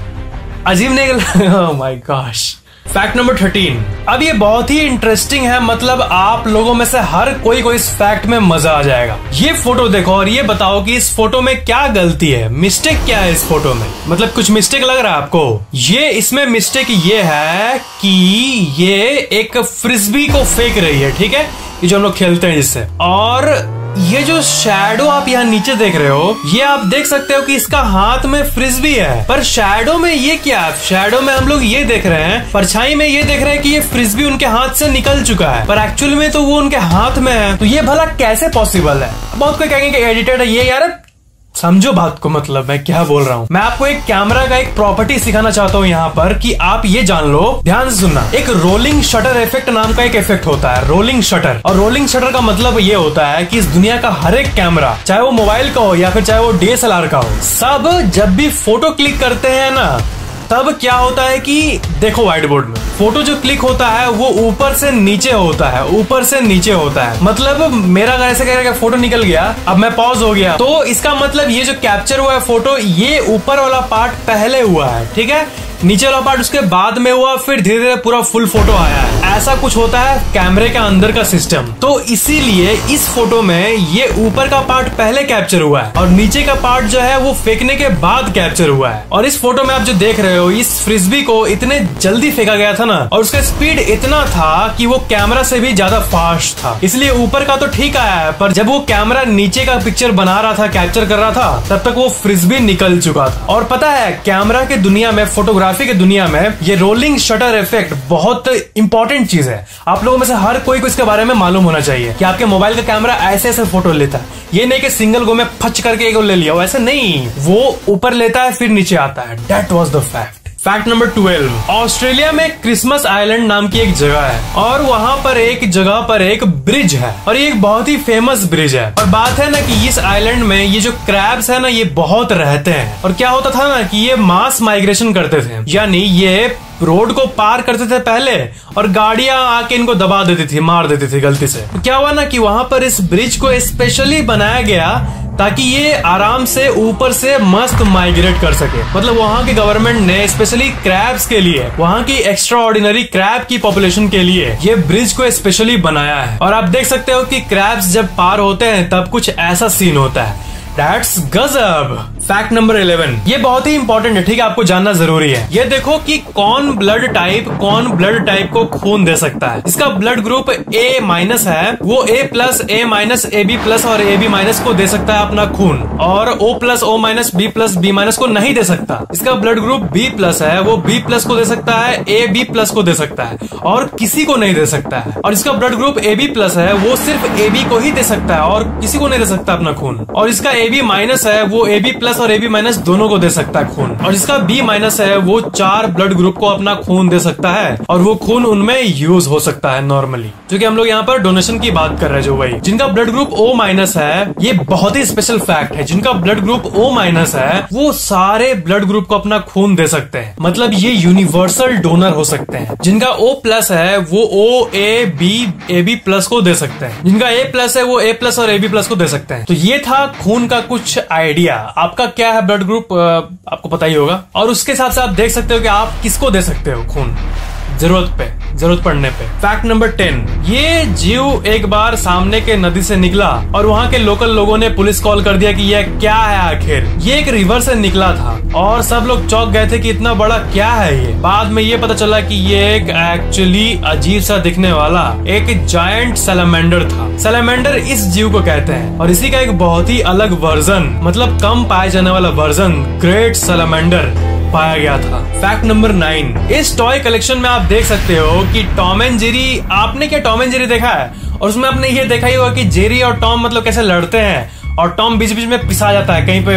अजीब नहीं? Oh my gosh. Fact number thirteen. अब ये बहुत ही इंटरेस्टिंग है, मतलब आप लोगों में से हर कोई को इस फैक्ट में मजा आ जाएगा। ये फोटो देखो और ये बताओ कि इस फोटो में क्या गलती है, मिस्टेक क्या है इस फोटो में, मतलब कुछ मिस्टेक लग रहा है आपको? ये इसमें मिस्टेक ये है कि ये एक फ्रिस्बी को फेंक रही है, ठीक है, ये जो हम लोग खेलते हैं जिससे। और ये जो शैडो आप यहाँ नीचे देख रहे हो, ये आप देख सकते हो कि इसका हाथ में फ्रिस्बी है, पर शैडो में ये क्या है? शैडो में हम लोग ये देख रहे हैं, परछाई में ये देख रहे हैं कि ये फ्रिस्बी उनके हाथ से निकल चुका है, पर एक्चुअल में तो वो उनके हाथ में है। तो ये भला कैसे पॉसिबल है? बहुत कोई कहेंगे कि एडिटेड है ये, यार समझो बात को, मतलब मैं क्या बोल रहा हूँ। मैं आपको एक कैमरा का एक प्रॉपर्टी सिखाना चाहता हूँ यहाँ पर कि आप ये जान लो, ध्यान से सुनना। एक रोलिंग शटर इफेक्ट नाम का एक इफेक्ट होता है, रोलिंग शटर। और रोलिंग शटर का मतलब ये होता है कि इस दुनिया का हर एक कैमरा, चाहे वो मोबाइल का हो या फिर चाहे वो डी एस एल आर का हो, सब जब भी फोटो क्लिक करते हैं ना, तब क्या होता है कि देखो व्हाइट बोर्ड में फोटो जो क्लिक होता है वो ऊपर से नीचे होता है, ऊपर से नीचे होता है। मतलब मेरा अगर ऐसे कह फोटो निकल गया, अब मैं पॉज हो गया, तो इसका मतलब ये जो कैप्चर हुआ है फोटो, ये ऊपर वाला पार्ट पहले हुआ है, ठीक है, नीचे वाला पार्ट उसके बाद में हुआ, फिर धीरे धीरे पूरा फुल फोटो आया है। ऐसा कुछ होता है कैमरे के अंदर का सिस्टम। तो इसीलिए इस फोटो में ये ऊपर का पार्ट पहले कैप्चर हुआ है और नीचे का पार्ट जो है वो फेंकने के बाद कैप्चर हुआ है। और इस फोटो में आप जो देख रहे हो, इस फ्रिस्बी को इतने जल्दी फेंका गया था ना, और उसका स्पीड इतना था कि वो कैमरा से भी ज्यादा फास्ट था, इसलिए ऊपर का तो ठीक आया है, पर जब वो कैमरा नीचे का पिक्चर बना रहा था, कैप्चर कर रहा था, तब तक वो फ्रिस्बी निकल चुका था। और पता है, कैमरा के दुनिया में, फोटोग्राफी के दुनिया में ये रोलिंग शटर इफेक्ट बहुत इंपॉर्टेंट चीज है। आप लोगों में से हर कोई को इसके बारे में मालूम होना चाहिए कि आपके मोबाइल का कैमरा ऐसे ऐसे फोटो लेता है। ये नहीं कि सिंगल गो में फच करके एक ले लिया, वैसे नहीं, वो ऊपर लेता है फिर नीचे आता है। That was the fact. Fact number twelve. Australia में क्रिसमस आइलैंड नाम की एक जगह है और वहाँ पर एक जगह पर एक ब्रिज है और ये एक बहुत ही फेमस ब्रिज है। और बात है ना कि इस आइलैंड में ये जो क्रैब्स है ना, ये बहुत रहते हैं। और क्या होता था ना कि ये मास माइग्रेशन करते थे, यानी ये रोड को पार करते थे पहले और गाड़ियां आके इनको दबा देती थी, मार देती थी गलती से। तो क्या हुआ ना कि वहां पर इस ब्रिज को स्पेशली बनाया गया ताकि ये आराम से ऊपर से मस्त माइग्रेट कर सके। मतलब वहां की गवर्नमेंट ने स्पेशली क्रैब्स के लिए, वहां की एक्स्ट्रा ऑर्डिनरी क्रैब की पॉपुलेशन के लिए ये ब्रिज को स्पेशली बनाया है। और आप देख सकते हो कि क्रैब्स जब पार होते हैं तब कुछ ऐसा सीन होता है। That's गजब। फैक्ट नंबर इलेवन, ये बहुत ही इंपॉर्टेंट है, ठीक है, आपको जानना जरूरी है। ये देखो कि कौन ब्लड टाइप कौन ब्लड टाइप को खून दे सकता है। इसका ब्लड ग्रुप ए माइनस है, वो A plus, A minus, A B plus और ए बी माइनस को दे सकता है अपना खून, और O plus, O minus, B plus, B minus को नहीं दे सकता। इसका ब्लड ग्रुप बी प्लस है, वो बी प्लस को दे सकता है, ए बी प्लस को दे सकता है और किसी को नहीं दे सकता है। और इसका blood group A B plus है, वो सिर्फ ए बी को ही दे सकता है और किसी को नहीं दे सकता अपना खून। और इसका ए बी माइनस है, वो ए बी प्लस और ए बी माइनस दोनों को दे सकता है खून। और जिसका बी माइनस है, वो चार ब्लड ग्रुप को अपना खून दे सकता है और वो खून उनमें यूज हो सकता है नॉर्मली। जो कि हम लोग यहाँ पर डोनेशन की बात कर रहे हैं, जो वही जिनका ब्लड ग्रुप ओ माइनस है, ये बहुत ही स्पेशल फैक्ट है, जिनका ब्लड ग्रुप ओ माइनस है वो सारे ब्लड ग्रुप को अपना खून दे सकते हैं। मतलब ये यूनिवर्सल डोनर हो सकते हैं। जिनका ओ प्लस है वो O A B A B plus को दे सकते हैं। जिनका ए प्लस है वो ए प्लस और ए बी प्लस को दे सकते हैं। तो ये था खून का कुछ आइडिया। आपका क्या है ब्लड ग्रुप आपको पता ही होगा और उसके हिसाब से आप देख सकते हो कि आप किसको दे सकते हो खून जरूरत पे, जरूरत पड़ने पे। फैक्ट नंबर टेन, ये जीव एक बार सामने के नदी से निकला और वहाँ के लोकल लोगों ने पुलिस कॉल कर दिया कि यह क्या है आखिर। ये एक रिवर से निकला था और सब लोग चौंक गए थे कि इतना बड़ा क्या है ये। बाद में ये पता चला कि ये एक एक्चुअली अजीब सा दिखने वाला एक जायंट सैलमेंडर था। सैलमेंडर इस जीव को कहते हैं और इसी का एक बहुत ही अलग वर्जन, मतलब कम पाए जाने वाला वर्जन, ग्रेट सैलमेंडर पाया गया था। फैक्ट नंबर नाइन, इस टॉय कलेक्शन में आप देख सकते हो कि टॉम एंड जेरी, आपने क्या टॉम एंड जेरी देखा है? और उसमें आपने ये देखा ही होगा कि जेरी और टॉम मतलब कैसे लड़ते हैं और टॉम बीच बीच में पिसा जाता है, कहीं पे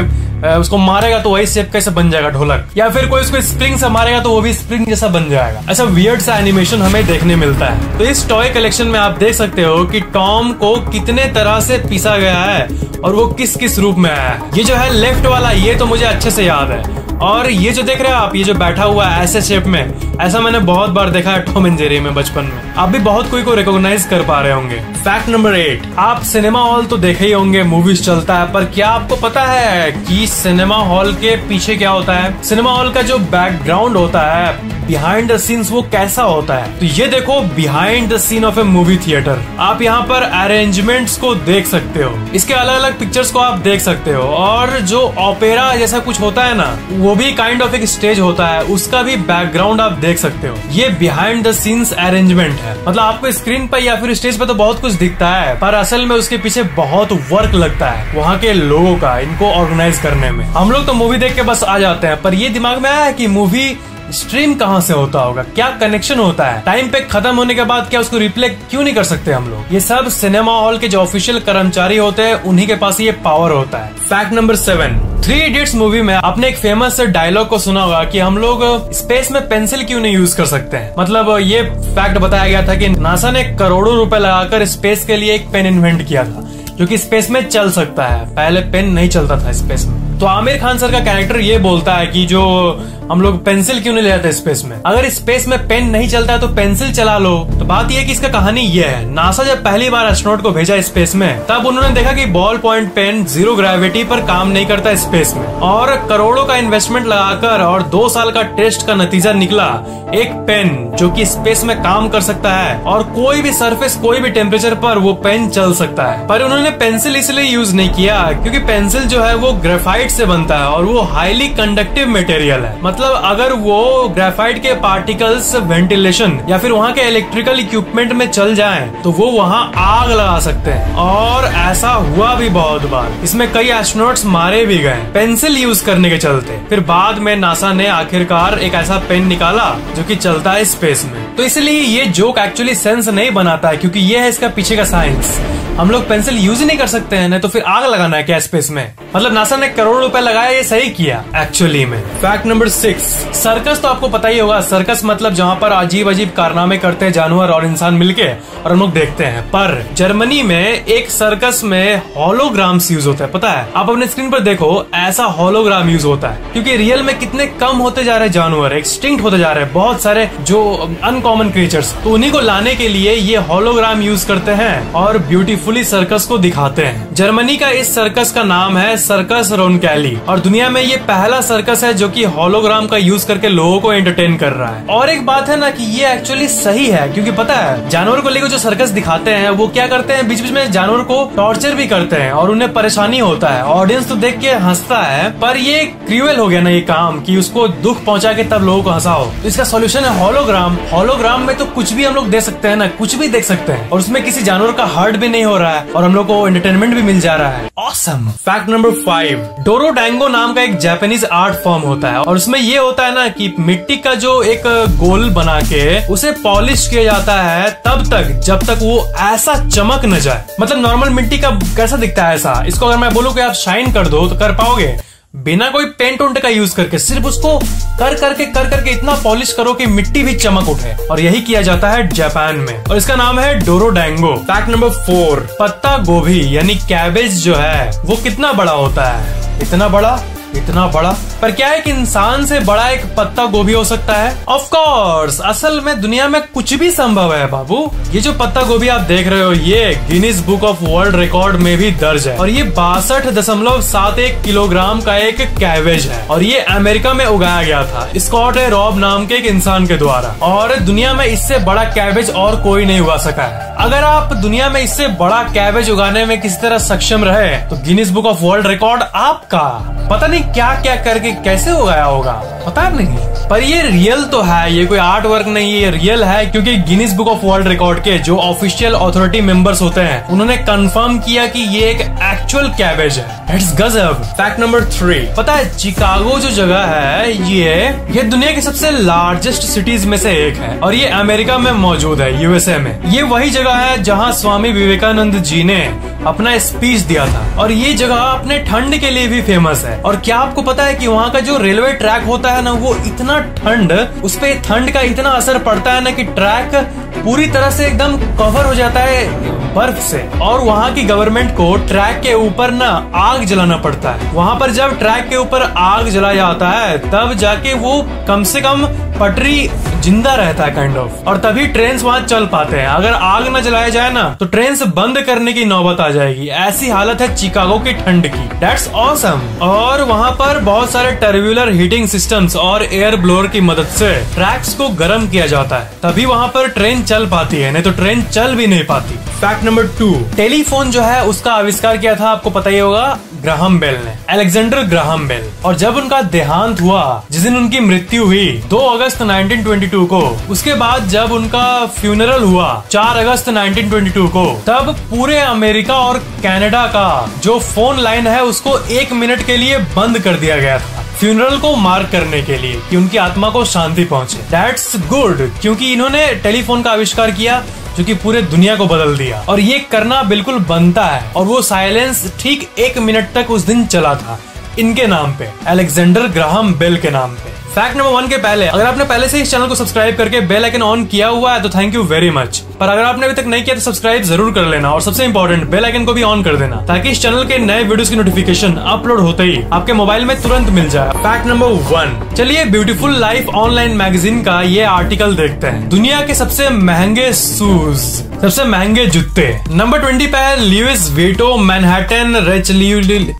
उसको मारेगा तो वही शेप कैसे बन जाएगा ढोलक, या फिर कोई उसको स्प्रिंग से मारेगा तो वो भी स्प्रिंग जैसा बन जाएगा। ऐसा वियर्ड सा एनिमेशन हमें देखने मिलता है। तो इस टॉय कलेक्शन में आप देख सकते हो कि टॉम को कितने तरह से पीसा गया है और वो किस किस रूप में आया है। ये जो है लेफ्ट वाला, ये तो मुझे अच्छे से याद है। और ये जो देख रहे हो आप, ये जो बैठा हुआ है ऐसे शेप में, ऐसा मैंने बहुत बार देखा है टॉम एंड जेरी में बचपन में। आप भी बहुत कोई को रिकॉग्नाइज कर पा रहे होंगे। फैक्ट नंबर एट, आप सिनेमा हॉल तो देखे ही होंगे, मूवीज चलता है, पर क्या आपको पता है कि सिनेमा हॉल के पीछे क्या होता है? सिनेमा हॉल का जो बैकग्राउंड होता है, बिहाइंड द सीन्स, वो कैसा होता है? तो ये देखो behind the scene of a movie theatre. आप यहाँ पर अरेंजमेंट्स को देख सकते हो, इसके अलग अलग पिक्चर्स को आप देख सकते हो, और जो ओपेरा जैसा कुछ होता है ना, वो भी काइंड ऑफ एक स्टेज होता है, उसका भी बैकग्राउंड आप देख सकते हो। ये बिहाइंड द सीन्स अरेंजमेंट है। मतलब आपको स्क्रीन पर या फिर स्टेज पर तो बहुत कुछ दिखता है, पर असल में उसके पीछे बहुत वर्क लगता है वहाँ के लोगों का, इनको ऑर्गेनाइज करने में। हम लोग तो मूवी देख के बस आ जाते हैं, पर ये दिमाग में आया है कि मूवी स्ट्रीम कहाँ से होता होगा, क्या कनेक्शन होता है? टाइम पे खत्म होने के बाद क्या उसको रिप्ले क्यों नहीं कर सकते हम लोग? ये सब सिनेमा हॉल के जो ऑफिशियल कर्मचारी होते हैं, उन्हीं के पास ये पावर होता है। Fact number seven, Three Idiots movie में आपने एक फेमस डायलॉग को सुना होगा कि हम लोग स्पेस में पेंसिल क्यों नहीं यूज कर सकते हैं। मतलब ये फैक्ट बताया गया था कि नासा ने करोड़ों रुपए लगाकर स्पेस के लिए एक पेन इन्वेंट किया था जो कि स्पेस में चल सकता है। पहले पेन नहीं चलता था स्पेस में। तो आमिर खान सर का कैरेक्टर ये बोलता है कि जो हम लोग पेंसिल क्यों नहीं ले जाते स्पेस में, अगर स्पेस में पेन नहीं चलता है तो पेंसिल चला लो। तो बात यह है कि इसका कहानी ये है, नासा जब पहली बार एस्ट्रोनॉट को भेजा स्पेस में, तब उन्होंने देखा कि ball point pen zero gravity पर काम नहीं करता स्पेस में, और करोड़ों का इन्वेस्टमेंट लगाकर और दो साल का टेस्ट का नतीजा निकला एक पेन जो कि स्पेस में काम कर सकता है और कोई भी सरफेस, कोई भी टेम्परेचर पर वो पेन चल सकता है। पर उन्होंने पेंसिल इसलिए यूज नहीं किया क्योंकि पेंसिल जो है वो ग्रेफाइट से बनता है और वो हाईली कंडक्टिव मटेरियल है। मतलब अगर वो ग्रेफाइट के पार्टिकल्स वेंटिलेशन या फिर वहाँ के इलेक्ट्रिकल इक्विपमेंट में चल जाएं तो वो वहाँ आग लगा सकते हैं, और ऐसा हुआ भी बहुत बार। इसमें कई एस्ट्रोनॉट्स मारे भी गए पेंसिल यूज करने के चलते। फिर बाद में नासा ने आखिरकार एक ऐसा पेन निकाला जो कि चलता है स्पेस में। तो इसलिए ये जोक एक्चुअली सेंस नहीं बनाता है, क्योंकि ये है इसका पीछे का साइंस। हम लोग पेंसिल यूज ही नहीं कर सकते हैं, नहीं तो फिर आग लगाना है क्या स्पेस में? मतलब नासा ने करोड़ों रुपए लगाया, ये सही किया एक्चुअली में। फैक्ट नंबर सिक्स, सर्कस तो आपको पता ही होगा। सर्कस मतलब जहाँ पर अजीब अजीब कारनामे करते हैं जानवर और इंसान मिलके और हम लोग देखते हैं। पर जर्मनी में एक सर्कस में होलोग्राम्स यूज होता है, पता है? आप अपने स्क्रीन पर देखो, ऐसा होलोग्राम यूज होता है क्योंकि रियल में कितने कम होते जा रहे जानवर, एक्सटिंक्ट होते जा रहे हैं बहुत सारे जो अनकॉमन क्रिएचर्स। तो उन्हीं को लाने के लिए ये होलोग्राम यूज करते हैं और ब्यूटीफुली सर्कस को दिखाते हैं। जर्मनी का इस सर्कस का नाम है सर्कस रोनकैली, और दुनिया में ये पहला सर्कस है जो कि होलोग्राम का यूज करके लोगों को एंटरटेन कर रहा है। और एक बात है ना कि ये एक्चुअली सही है, क्योंकि पता है जानवर को लेकर जो सर्कस दिखाते हैं वो क्या करते हैं, बीच बीच में जानवर को टॉर्चर भी करते हैं और उन्हें परेशानी होता है। ऑडियंस तो देख के हंसता है, पर ये क्रूएल हो गया ना ये काम कि उसको दुख पहुंचा के तब लोगों को हंसाओ। तो इसका सोल्यूशन है होलोग्राम। होलोग्राम में तो कुछ भी हम लोग दे सकते हैं ना, कुछ भी देख सकते हैं, और उसमें किसी जानवर का हर्ट भी नहीं हो रहा है और हम लोग को एंटरटेनमेंट भी मिल जा रहा है। Awesome. Fact number five, dorodango नाम का एक जापानीज आर्ट फॉर्म होता है, और उसमें ये होता है ना कि मिट्टी का जो एक गोल बना के उसे पॉलिश किया जाता है तब तक जब तक वो ऐसा चमक न जाए। मतलब नॉर्मल मिट्टी का कैसा दिखता है ऐसा, इसको अगर मैं बोलूं कि आप शाइन कर दो तो कर पाओगे? बिना कोई पेंट उंट का यूज करके, सिर्फ उसको कर करके कर करके इतना पॉलिश करो कि मिट्टी भी चमक उठे, और यही किया जाता है जापान में, और इसका नाम है डोरोडैंगो। फैक्ट नंबर फोर, पत्ता गोभी यानी कैबेज जो है वो कितना बड़ा होता है? इतना बड़ा, इतना बड़ा। पर क्या एक इंसान से बड़ा एक पत्ता गोभी हो सकता है? ऑफ कोर्स, असल में दुनिया में कुछ भी संभव है बाबू। ये जो पत्ता गोभी आप देख रहे हो ये Guinness Book of World Record में भी दर्ज है, और ये बासठ दशमलव सात एक किलोग्राम का एक कैबेज है, और ये अमेरिका में उगाया गया था स्कॉट ए रॉब नाम के एक इंसान के द्वारा, और दुनिया में इससे बड़ा कैबेज और कोई नहीं उगा सका है। अगर आप दुनिया में इससे बड़ा कैबेज उगाने में किसी तरह सक्षम रहे तो Guinness Book of World Record आपका। पता नहीं क्या क्या करके कैसे उगाया होगा, पता नहीं, पर ये रियल तो है, ये कोई आर्ट वर्क नहीं, ये रियल है, क्योंकि Guinness Book of World Record के जो ऑफिशियल अथॉरिटी मेंबर्स होते हैं उन्होंने कंफर्म किया कि ये एक एक्चुअल कैबेज है। It's gajab. Fact number three, पता है चिकागो जो जगह है ये ये दुनिया की सबसे लार्जेस्ट सिटीज में से एक है, और ये अमेरिका में मौजूद है, यूएसए में। ये वही जगह जगह है जहाँ स्वामी विवेकानंद जी ने अपना स्पीच दिया था, और ये जगह अपने ठंड के लिए भी फेमस है। और क्या आपको पता है कि वहाँ का जो रेलवे ट्रैक होता है ना, वो इतना ठंड, उस पे ठंड का इतना असर पड़ता है ना कि ट्रैक पूरी तरह से एकदम कवर हो जाता है बर्फ से। और वहाँ की गवर्नमेंट को ट्रैक के ऊपर ना आग जलाना पड़ता है। वहाँ पर जब ट्रैक के ऊपर आग जलाया जाता है तब जाके वो कम से कम पटरी जिंदा रहता है काइंड ऑफ, और तभी ट्रेन वहाँ चल पाते हैं। अगर आग न जलाया जाए ना तो ट्रेन बंद करने की नौबत आ जाएगी। ऐसी हालत है चिकागो की ठंड की। That's awesome. और वहाँ पर बहुत सारे टर्बुलर हीटिंग सिस्टम्स और एयर ब्लोअर की मदद से ट्रैक्स को गर्म किया जाता है, तभी वहाँ पर ट्रेन चल पाती है, नहीं तो ट्रेन चल भी नहीं पाती। फैक्ट नंबर टू, टेलीफोन जो है उसका आविष्कार किया था, आपको पता ही होगा, ग्राहम बेल ने, अलेक्जेंडर ग्राहम बेल। और जब उनका देहांत हुआ, जिस दिन उनकी मृत्यु हुई दो अगस्त नाइनटीन ट्वेंटी टू को, उसके बाद जब उनका फ्यूनरल हुआ चार अगस्त नाइनटीन ट्वेंटी टू को, तब पूरे अमेरिका और कनाडा का जो फोन लाइन है उसको एक मिनट के लिए बंद कर दिया गया था, फ्यूनरल को मार्क करने के लिए, कि उनकी आत्मा को शांति पहुंचे। दैट्स गुड, क्योंकि इन्होंने टेलीफोन का आविष्कार किया जो कि पूरे दुनिया को बदल दिया, और ये करना बिल्कुल बनता है। और वो साइलेंस ठीक एक मिनट तक उस दिन चला था, इनके नाम पे, अलेक्जेंडर ग्राहम बेल के नाम पे। फैक्ट नंबर वन के पहले, अगर आपने पहले से इस चैनल को सब्सक्राइब करके बेल आइकन ऑन किया हुआ है तो थैंक यू वेरी मच, पर अगर आपने अभी तक नहीं किया तो सब्सक्राइब जरूर कर लेना, और सबसे इंपॉर्टेंट बेल आइकन को भी ऑन कर देना, ताकि इस चैनल के नए वीडियोस की नोटिफिकेशन अपलोड होते ही आपके मोबाइल में तुरंत मिल जाए। फैक्ट नंबर वन, चलिए ब्यूटीफुल लाइफ ऑनलाइन मैगजीन का ये आर्टिकल देखते हैं, दुनिया के सबसे महंगे शूज, सबसे महंगे जूते। नंबर ट्वेंटी पे है Louis Vuitton Manhattan Richelieu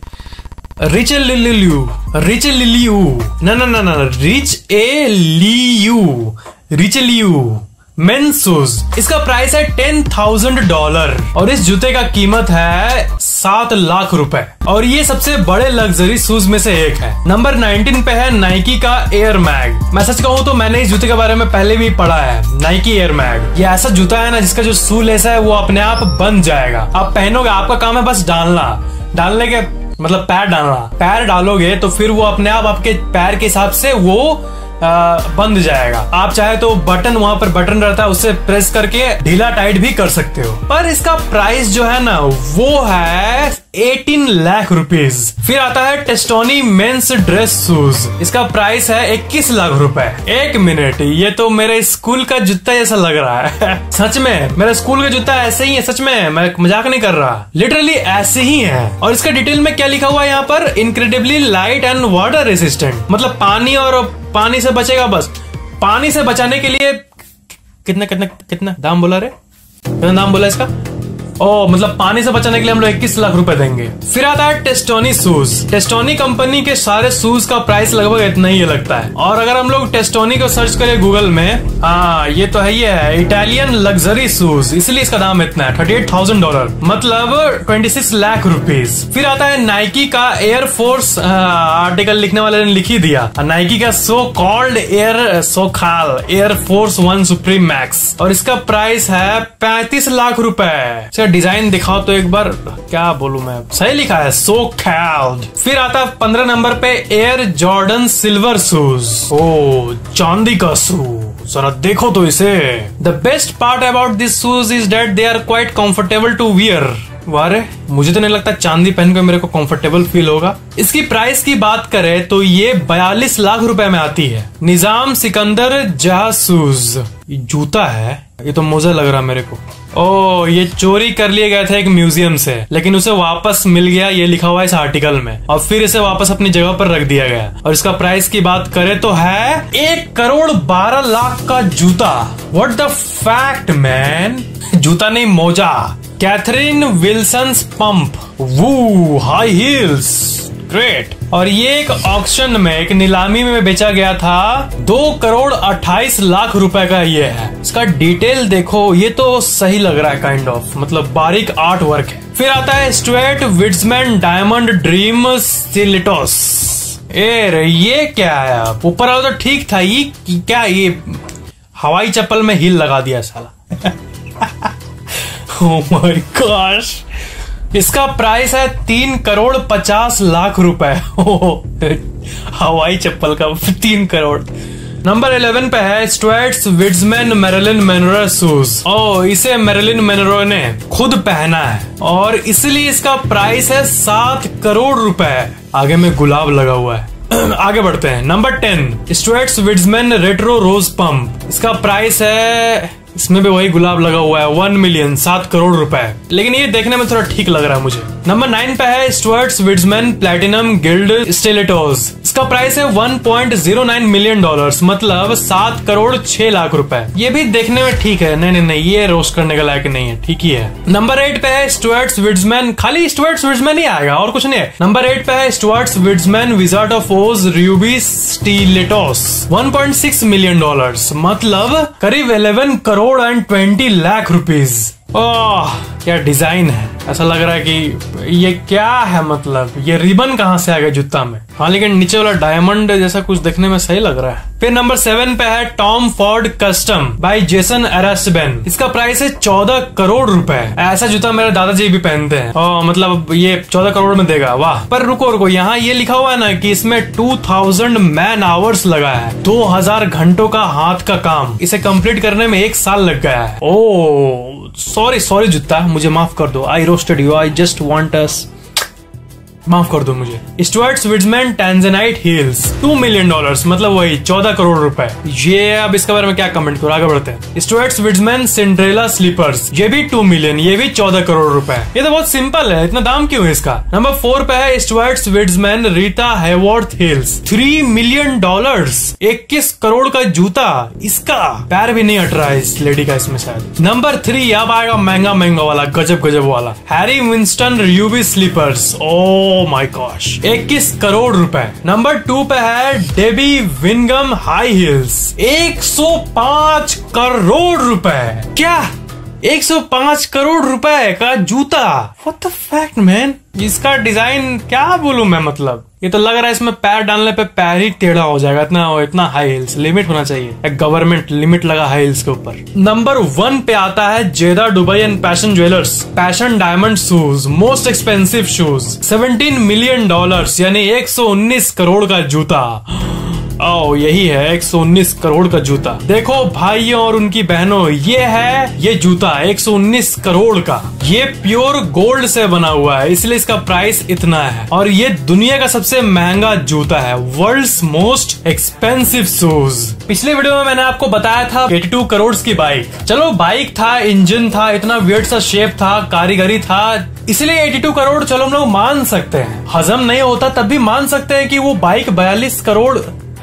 Richelieu Richelieu ना ना ना ना Richelieu Richelieu men's shoes. इसका प्राइस है टेन थाउजेंड डॉलर और इस जूते का कीमत है सात लाख रुपए, और ये सबसे बड़े लग्जरी शूज में से एक है। नंबर नाइनटीन पे है नाइकी का एयर मैग। मैं सच कहूँ तो मैंने इस जूते के बारे में पहले भी पढ़ा है, नाइकी एयर मैग। ये ऐसा जूता है ना जिसका जो शू लेस है वो अपने आप बन जाएगा, आप पहनोगे, आपका काम है बस डालना, डालने के मतलब पैर डालना, पैर डालोगे तो फिर वो अपने आप आपके पैर के हिसाब से वो आ, बंद जाएगा। आप चाहे तो बटन, वहां पर बटन रहता है, उससे प्रेस करके ढीला टाइट भी कर सकते हो। पर इसका प्राइस जो है ना वो है अठारह लाख रुपीस। फिर आता है टेस्टोनी मेंस ड्रेस शूज। इसका प्राइस है इक्कीस लाख रुपए। एक मिनट, ये तो मेरे स्कूल का जूता जैसा लग रहा है सच में मेरा स्कूल का जूता ऐसे ही है, सच में, मैं मजाक नहीं कर रहा, लिटरली ऐसे ही है। और इसका डिटेल में क्या लिखा हुआ है यहाँ पर, incredibly light and water resistant, मतलब पानी और पानी से बचेगा। बस पानी से बचाने के लिए कितना कितना कितना दाम बोला रे, कितना दाम बोला इसका, ओ मतलब पानी से बचाने के लिए हम लोग इक्कीस लाख रुपए देंगे। फिर आता है टेस्टोनी शूज। टेस्टोनी कंपनी के सारे शूज का प्राइस लगभग इतना ही लगता है, और अगर हम लोग टेस्टोनी को सर्च करें गूगल में, हाँ ये तो है, ये है इटालियन लग्जरी शूज, इसलिए इसका दाम इतना है थर्टी एट थाउजेंड डॉलर, मतलब ट्वेंटी सिक्स लाख रुपीज। फिर आता है नाइकी का एयर फोर्स, आर्टिकल लिखने वाले ने लिख ही दिया, नाइकी का so called air so called Air Force One Supreme Max, और इसका प्राइस है पैंतीस लाख रुपए। डिजाइन दिखाओ तो एक बार, क्या बोलूं मैं, सही लिखा है सो कैल्ड। फिर आता है पंद्रह नंबर पे Air Jordan silver shoes. Oh चांदी का शूज, जरा देखो तो इसे। The best part about this shoes is that they are quite comfortable to wear. वारे, मुझे तो नहीं लगता चांदी पहन कर मेरे को कंफर्टेबल फील होगा। इसकी प्राइस की बात करें तो ये बयालीस लाख रुपए में आती है। निजाम सिकंदर जहाज शूज, ये जूता है, ये तो मोजा लग रहा मेरे को। ओ ये चोरी कर लिए गए थे एक म्यूजियम से, लेकिन उसे वापस मिल गया, ये लिखा हुआ है इस आर्टिकल में, और फिर इसे वापस अपनी जगह पर रख दिया गया। और इसका प्राइस की बात करें तो है एक करोड़ बारह लाख का जूता। व्हाट द फैक्ट मैन, जूता नहीं मोजा। Katherine Wilson's pump woo high heels, great. और ये एक ऑक्शन में, एक नीलामी में बेचा गया था, दो करोड़ अट्ठाईस लाख रुपए का ये है। इसका डिटेल देखो, ये तो सही लग रहा है काइंड ऑफ, मतलब बारीक आर्ट वर्क है। फिर आता है Stuart Weitzman diamond dream stilettos. ए रे ये क्या है, ऊपर वाला तो ठीक था, ये क्या, ये हवाई चप्पल में हील लगा दिया साला ओह माय गॉश। इसका प्राइस है तीन करोड़ पचास लाख रुपए हवाई चप्पल का तीन करोड़। नंबर इलेवन पे है Stuart's Weitzman Marilyn Monroe shoes. Oh, इसे मैरिलिन मनरो ने खुद पहना है और इसलिए इसका प्राइस है सात करोड़ रुपए। आगे में गुलाब लगा हुआ है। आगे बढ़ते हैं। Number ten Stuart's Weitzman retro rose pump. इसका प्राइस है, इसमें भी वही गुलाब लगा हुआ है, वन मिलियन सात करोड़ रुपए। लेकिन ये देखने में थोड़ा ठीक लग रहा है मुझे। नंबर नाइन पे है स्टुअर्ट्स विड्समैन प्लैटिनम गिल्ड स्टिलेटोज। इसका प्राइस है one point zero nine million dollars, मतलब सात करोड़ छह लाख रुपए। ये भी देखने में ठीक है। नहीं नहीं नहीं, ये रोस्ट करने का लायक नहीं है, ठीक ही है। नंबर एट पे है स्टुअर्ट्स विड्समैन, खाली स्टुअर्ट्स विड्समैन ही आएगा और कुछ नहीं है। नंबर एट पे है Stuart's Weitzman Wizard of Oz ruby stilettos, one point six million dollars, मतलब करीब eleven crore and twenty lakh rupees. Oh, क्या डिजाइन है। ऐसा लग रहा है कि ये क्या है, मतलब ये रिबन कहाँ से आ गया जूता में। हाँ, लेकिन नीचे वाला डायमंड जैसा कुछ देखने में सही लग रहा है। फिर नंबर सेवन पे है Tom Ford custom by Jason Arasheben. इसका प्राइस है चौदह करोड़ रुपए। ऐसा जूता मेरे दादाजी भी पहनते हैं। ओ, मतलब ये चौदह करोड़ में देगा, वाह। पर रुको रुको, यहाँ ये लिखा हुआ है ना कि इसमें टू थाउजेंड मैन आवर्स लगा है, दो हजार घंटों का हाथ का काम। इसे कंप्लीट करने में एक साल लग गया है। ओ, सॉरी सॉरी जूता, मुझे माफ कर दो। I roasted you, I just want us, माफ कर दो मुझे। Stuart's Weitzman tanzanite heels, two million dollars, मतलब वही चौदह करोड़ रुपए। ये अब इसके बारे में क्या कमेंट करो, आगे बढ़ते हैं। स्टुअर्ट्स विड्समैन सिंड्रेला स्लीपर्स, ये भी टू मिलियन, ये भी चौदह करोड़ रुपए। ये तो बहुत सिंपल है, इतना दाम क्यों है इसका। नंबर फोर पे है Stuart's Weitzman Rita Hayworth heels, three million dollars, इक्कीस करोड़ का जूता। इसका पैर भी नहीं हट रहा है इस लेडी का इसमें शायद। नंबर थ्री अब आएगा महंगा महंगा वाला, गजब गजब वाला, Harry Winston ruby slippers. Oh Oh my gosh, इक्कीस करोड़ रुपए। नंबर टू पे है डेबी विनगम हाई हील्स, एक सौ पाँच करोड़ रुपए। क्या एक सौ पाँच करोड़ रुपए का जूता? What the fact man? इसका डिजाइन क्या बोलूं मैं, मतलब ये तो लग रहा है इसमें पैर डालने पे पैर ही टेढ़ा हो जाएगा। इतना इतना हाई हील्स, लिमिट होना चाहिए, एक गवर्नमेंट लिमिट लगा हाई हील्स के ऊपर। नंबर वन पे आता है Jada Dubai and Passion Jewellers Passion Diamond shoes, most expensive shoes, seventeen million dollars, यानी एक सौ उन्नीस करोड़ का जूता। ओ, यही है एक सौ उन्नीस करोड़ का जूता। देखो भाइयों और उनकी बहनों, ये है ये जूता एक सौ उन्नीस करोड़ का। ये प्योर गोल्ड से बना हुआ है, इसलिए इसका प्राइस इतना है। और ये दुनिया का सबसे महंगा जूता है, वर्ल्ड्स मोस्ट एक्सपेंसिव शूज। पिछले वीडियो में मैंने आपको बताया था बयासी करोड़ की बाइक। चलो, बाइक था, इंजन था, इतना वियर्ड सा शेप था, कारीगरी था, इसलिए बयासी करोड़ चलो हम लोग मान सकते हैं। हजम नहीं होता तब भी मान सकते हैं कि वो बाइक बयालीस करोड़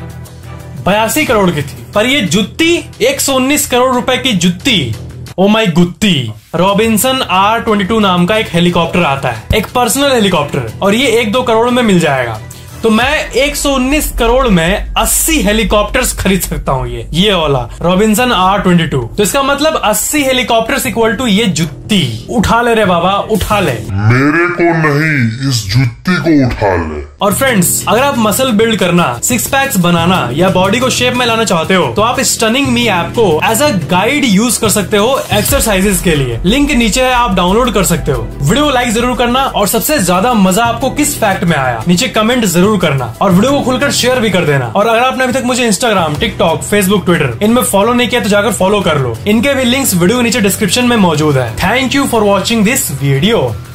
बयासी करोड़ की थी। पर ये जुत्ती एक सौ उन्नीस करोड़ रुपए की जुत्ती, ओ माई गुत्ती। रॉबिन्सन आर ट्वेंटी टू नाम का एक हेलीकॉप्टर आता है, एक पर्सनल हेलीकॉप्टर, और ये एक दो करोड़ में मिल जाएगा। तो मैं एक सौ उन्नीस करोड़ में अस्सी हेलीकॉप्टर्स खरीद सकता हूँ। ये ये वाला रॉबिन्सन आर ट्वेंटी टू। तो इसका मतलब अस्सी हेलीकॉप्टर्स इक्वल टू ये जुत्ती। उठा ले रे बाबा, उठा ले। मेरे को नहीं, इस जुत्ती को उठा ले। और फ्रेंड्स, अगर आप मसल बिल्ड करना, सिक्स पैक्स बनाना या बॉडी को शेप में लाना चाहते हो तो आप स्टनिंग मी ऐप को एज अ गाइड यूज कर सकते हो एक्सरसाइजेस के लिए। लिंक नीचे है, आप डाउनलोड कर सकते हो। वीडियो को लाइक जरूर करना और सबसे ज्यादा मजा आपको किस फैक्ट में आया नीचे कमेंट जरूर करना, और वीडियो को खुलकर शेयर भी कर देना। और अगर आपने अभी तक मुझे इंस्टाग्राम, टिकटॉक, फेसबुक, ट्विटर इनमें फॉलो नहीं किया तो जाकर फॉलो कर लो। इनके भी लिंक्स वीडियो के नीचे डिस्क्रिप्शन में मौजूद है। Thank you for watching this video.